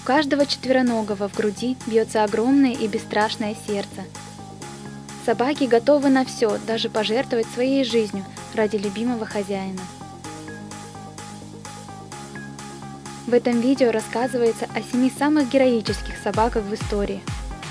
каждого четвероногого в груди бьется огромное и бесстрашное сердце. Собаки готовы на все, даже пожертвовать своей жизнью ради любимого хозяина. В этом видео рассказывается о 7 самых героических собаках в истории.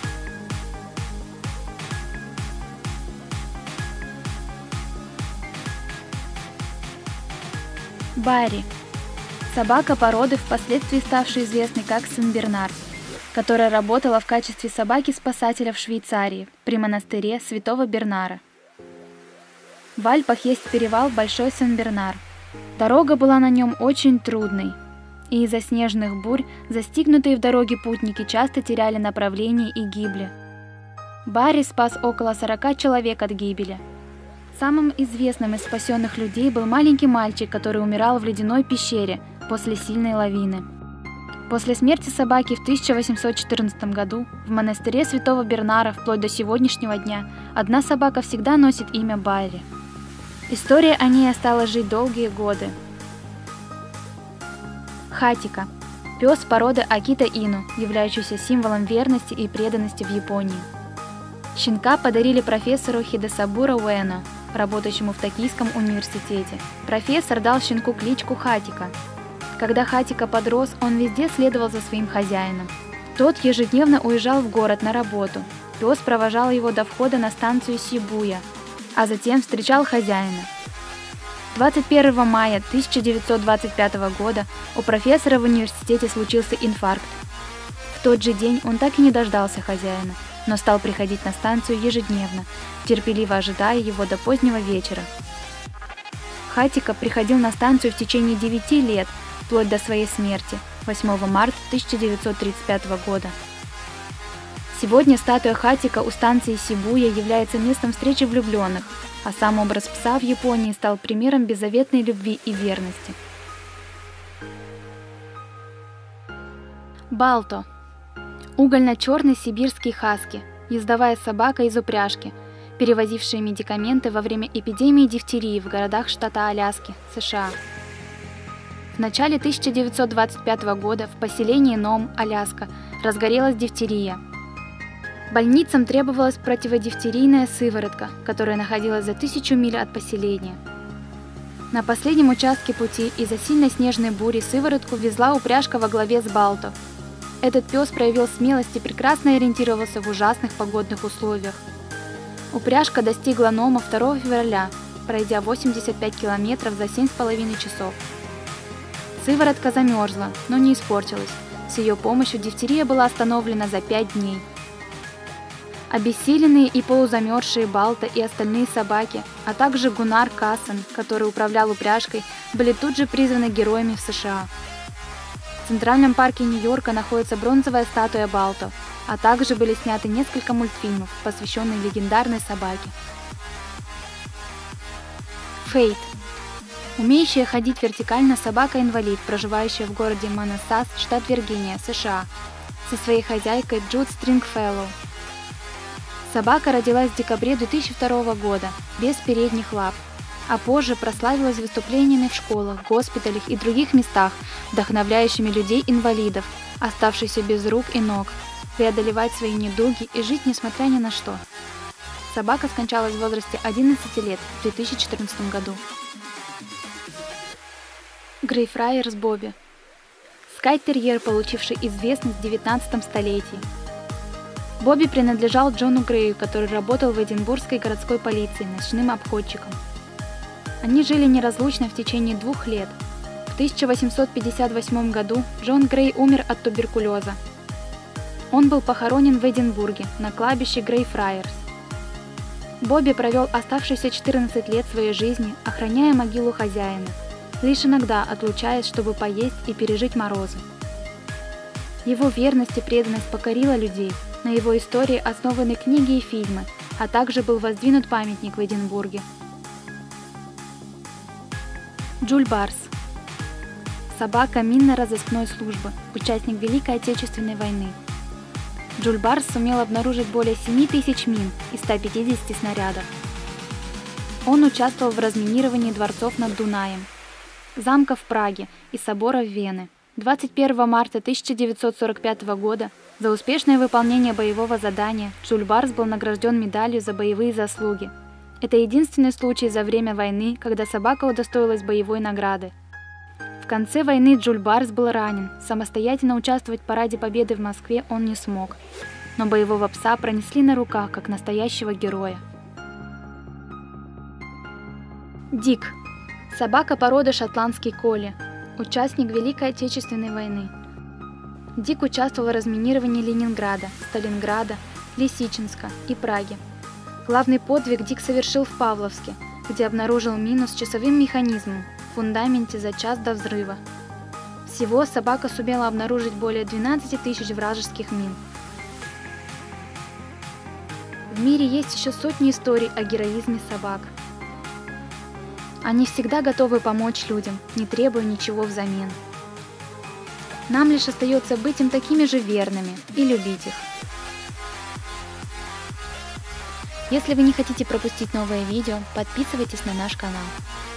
Барри. Собака породы, впоследствии ставшей известной как Сен-Бернар, которая работала в качестве собаки-спасателя в Швейцарии при монастыре Святого Бернара. В Альпах есть перевал Большой Сен-Бернар. Дорога была на нем очень трудной, и из-за снежных бурь застигнутые в дороге путники часто теряли направление и гибли. Барри спас около 40 человек от гибели. Самым известным из спасенных людей был маленький мальчик, который умирал в ледяной пещере после сильной лавины. После смерти собаки в 1814 году в монастыре Святого Бернара вплоть до сегодняшнего дня одна собака всегда носит имя Барри. История о ней осталась жить долгие годы. Хатико. Пес породы Акита-Ину, являющийся символом верности и преданности в Японии. Щенка подарили профессору Хидесабура Уэно, работающему в Токийском университете. Профессор дал щенку кличку Хатико. Когда Хатико подрос, он везде следовал за своим хозяином. Тот ежедневно уезжал в город на работу. Пес провожал его до входа на станцию Сибуя, а затем встречал хозяина. 21 мая 1925 года у профессора в университете случился инфаркт. В тот же день он так и не дождался хозяина, но стал приходить на станцию ежедневно, терпеливо ожидая его до позднего вечера. Хатико приходил на станцию в течение 9 лет, вплоть до своей смерти, 8 марта 1935 года. Сегодня статуя Хатико у станции Сибуя является местом встречи влюбленных, а сам образ пса в Японии стал примером беззаветной любви и верности. Балто. Угольно-черный сибирский хаски, ездовая собака из упряжки, перевозившая медикаменты во время эпидемии дифтерии в городах штата Аляски, США. В начале 1925 года в поселении Ном, Аляска, разгорелась дифтерия. Больницам требовалась противодифтерийная сыворотка, которая находилась за 1000 миль от поселения. На последнем участке пути из-за сильной снежной бури сыворотку везла упряжка во главе с Балто. Этот пес проявил смелость и прекрасно ориентировался в ужасных погодных условиях. Упряжка достигла Нома 2 февраля, пройдя 85 километров за 7,5 часов. Сыворотка замерзла, но не испортилась. С ее помощью дифтерия была остановлена за 5 дней. Обессиленные и полузамерзшие Балто и остальные собаки, а также Гуннар Кассен, который управлял упряжкой, были тут же призваны героями в США. В Центральном парке Нью-Йорка находится бронзовая статуя Балто, а также были сняты несколько мультфильмов, посвященных легендарной собаке. Фейт. Умеющая ходить вертикально собака-инвалид, проживающая в городе Манасас, штат Виргиния, США, со своей хозяйкой Джуд Стрингфеллоу. Собака родилась в декабре 2002 года, без передних лап, а позже прославилась выступлениями в школах, госпиталях и других местах, вдохновляющими людей-инвалидов, оставшихся без рук и ног, преодолевать свои недуги и жить несмотря ни на что. Собака скончалась в возрасте 11 лет в 2014 году. Грейфрайерс Бобби. Скай-терьер, получивший известность в 19 столетии. Бобби принадлежал Джону Грею, который работал в Эдинбургской городской полиции ночным обходчиком. Они жили неразлучно в течение 2 лет. В 1858 году Джон Грей умер от туберкулеза. Он был похоронен в Эдинбурге на кладбище Грейфрайерс. Бобби провел оставшиеся 14 лет своей жизни, охраняя могилу хозяина, лишь иногда отлучаясь, чтобы поесть и пережить морозы. Его верность и преданность покорила людей. На его истории основаны книги и фильмы, а также был воздвинут памятник в Эдинбурге. Джуль Барс. Собака минно-розыскной службы, участник Великой Отечественной войны. Джуль Барс сумел обнаружить более 7000 мин и 150 снарядов. Он участвовал в разминировании дворцов над Дунаем, замка в Праге и собора в Вене, 21 марта 1945 года за успешное выполнение боевого задания Джуль Барс был награжден медалью за боевые заслуги. Это единственный случай за время войны, когда собака удостоилась боевой награды. В конце войны Джуль Барс был ранен, самостоятельно участвовать в параде Победы в Москве он не смог, но боевого пса пронесли на руках, как настоящего героя. Дик. Собака породы шотландский колли, участник Великой Отечественной войны. Дик участвовал в разминировании Ленинграда, Сталинграда, Лисичинска и Праги. Главный подвиг Дик совершил в Павловске, где обнаружил мину с часовым механизмом в фундаменте за час до взрыва. Всего собака сумела обнаружить более 12 тысяч вражеских мин. В мире есть еще сотни историй о героизме собак. Они всегда готовы помочь людям, не требуя ничего взамен. Нам лишь остается быть им такими же верными и любить их. Если вы не хотите пропустить новые видео, подписывайтесь на наш канал.